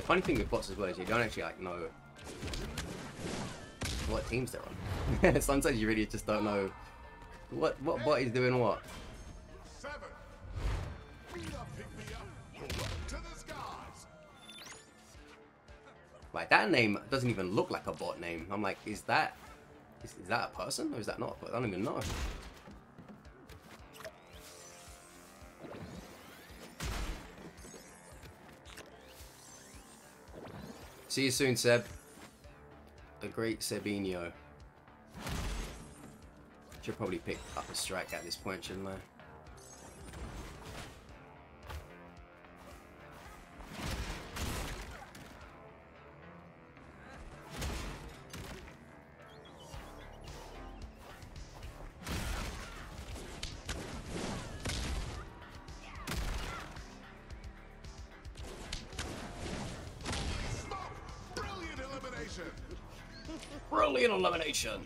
The funny thing with bots as well is you don't actually like know what teams they're on. Sometimes you really just don't know what bot is doing what. 7. Pick me up. To the skies. Like that name doesn't even look like a bot name. I'm like, is that a person or is that not? I don't even know. See you soon, Seb. The great Sebinho. Should probably pick up a strike at this point, shouldn't I? Brilliant elimination. Brilliant elimination.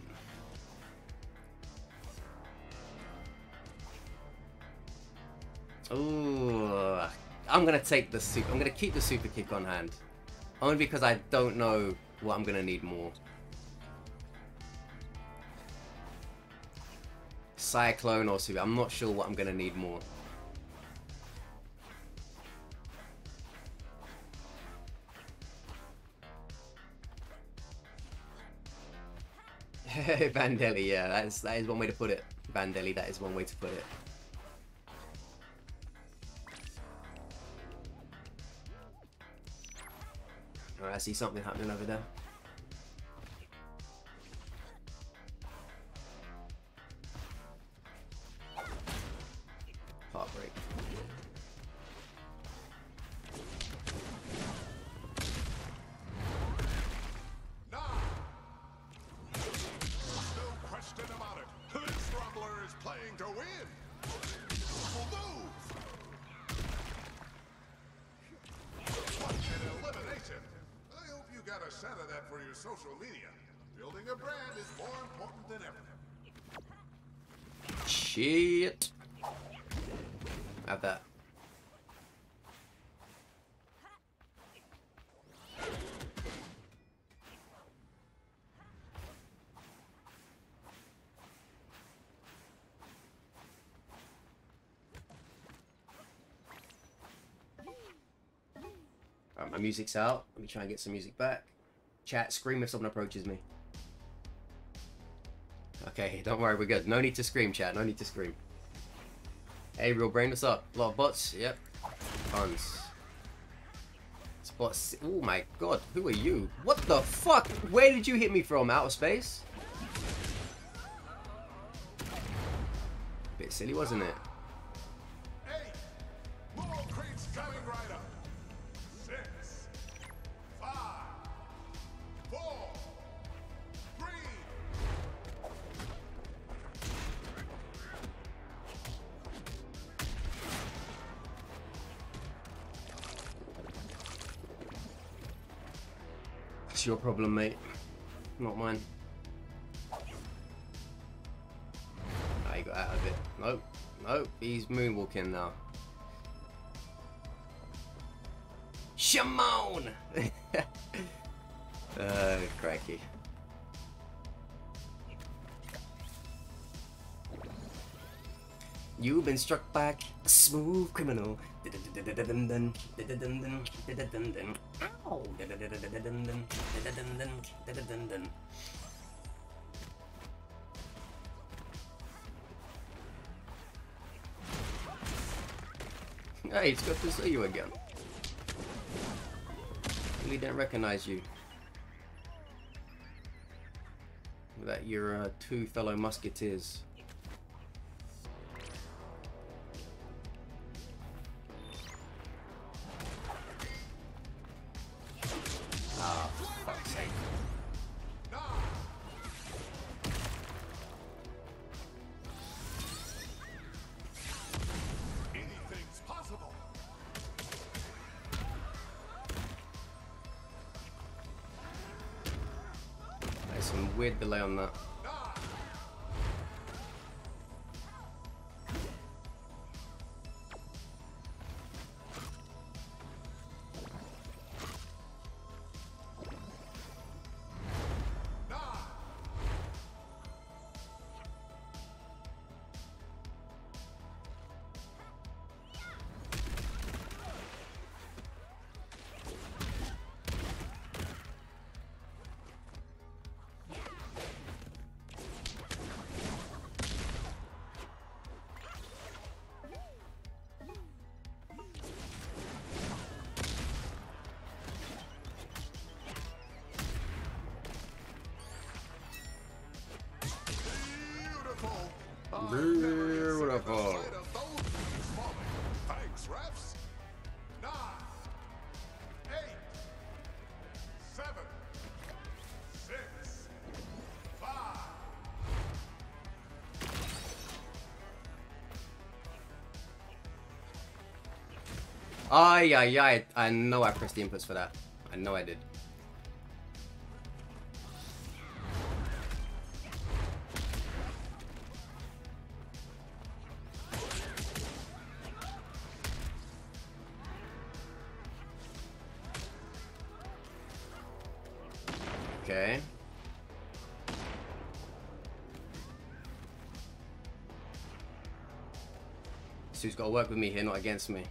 Ooh, I'm gonna take the super. I'm gonna keep the super kick on hand, only because I don't know what I'm gonna need more. Cyclone or super. I'm not sure what I'm gonna need more. Vandelli, yeah, that is one way to put it. Vandelli, that is one way to put it. Alright, I see something happening over there. Heartbreak. No question about it. This Rumbler is playing to win. Move. What an elimination. I hope you got a shot of that for your social media. Building a brand is more important than ever. Shit. Have that. Alright, my music's out. Let me try and get some music back. Chat, scream if someone approaches me. Okay, don't worry, we're good. No need to scream, chat. No need to scream. Hey, Real Brain, what's up? A lot of bots? Yep. Tons. Spots. Oh my god, who are you? What the fuck? Where did you hit me from? Outer space? Bit silly, wasn't it? 8. More crates coming right up. 6. 5. 4. 3. It's your problem, mate. Not mine. I got out of it. Nope. Nope. He's moonwalking now. Shimon! Cracky. You've been struck by a smooth criminal. Ow. Hey, it's good to see you again. Really didn't recognize you. That you're two fellow musketeers. Ah, for fuck's sake. Anything's possible. There's some weird delay on that. Beautiful. Thanks, refs. 9, 8, 7, 6, 5. Ay, ay, ay. I know I pressed the inputs for that. I know I did. Okay. Sue's got to work with me here, not against me.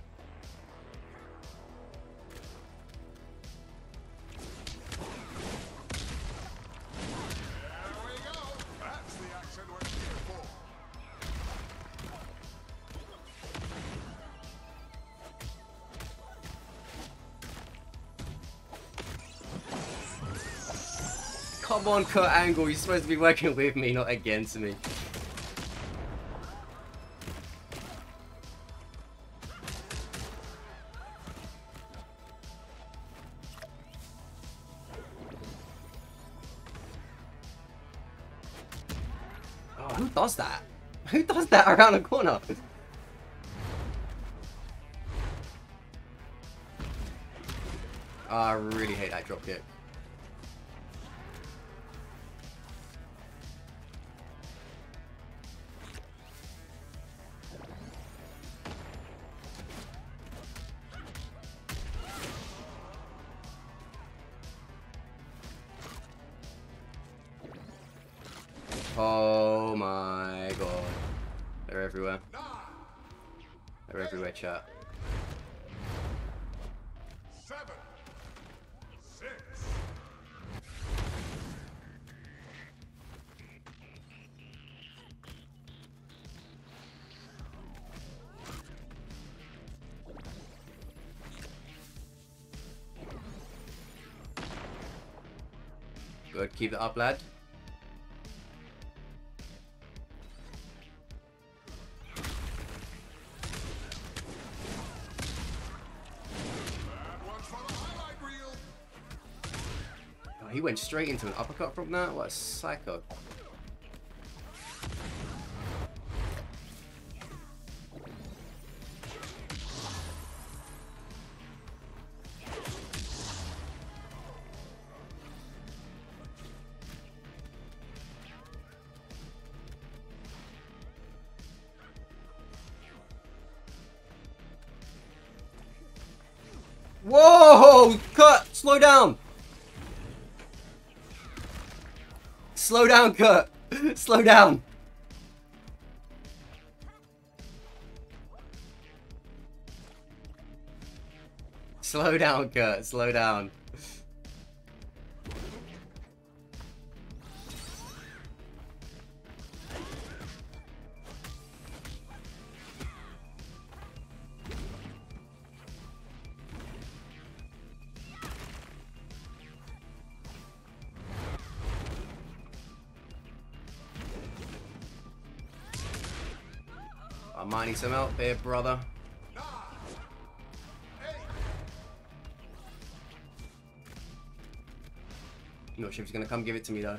Come on, Kurt Angle, you're supposed to be working with me, not against me. Oh, who does that? Who does that around the corner? Oh, I really hate that drop kick. Oh my god. They're everywhere. They're everywhere, chat. 7, 6. Good, keep it up, lad. He went straight into an uppercut from that? What a psycho. Whoa! Cut! Slow down! Slow down, Kurt! Slow down! Slow down, Kurt. Slow down. I might need some help here, brother. 9, 8. I'm not sure if he's gonna come give it to me though.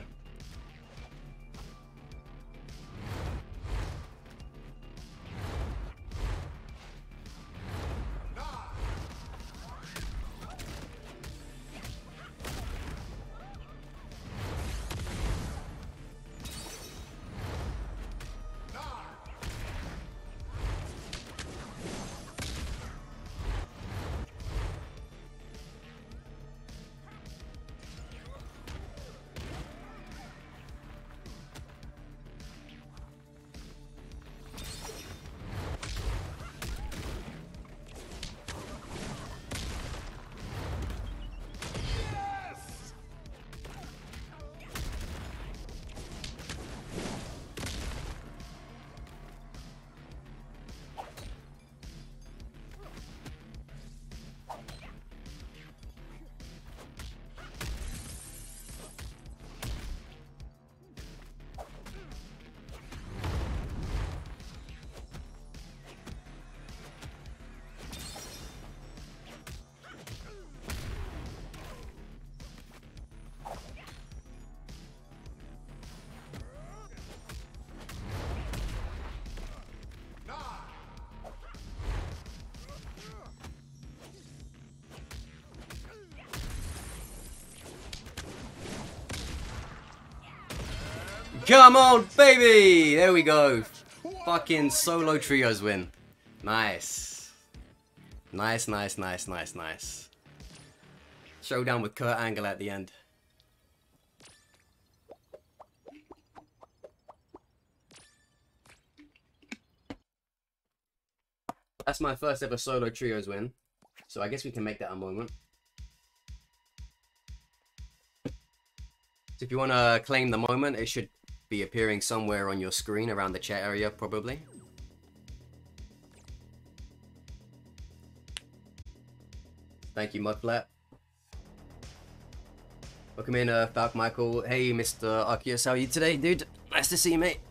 Come on, baby! There we go. Fucking solo trios win. Nice. Nice, nice, nice, nice, nice. Showdown with Kurt Angle at the end. That's my first ever solo trios win. So I guess we can make that a moment. So if you want to claim the moment, it should be appearing somewhere on your screen around the chat area, probably. Thank you, Mudflat. Welcome in, Falk Michael. Hey, Mr. Arceus, how are you today, dude? Nice to see you, mate.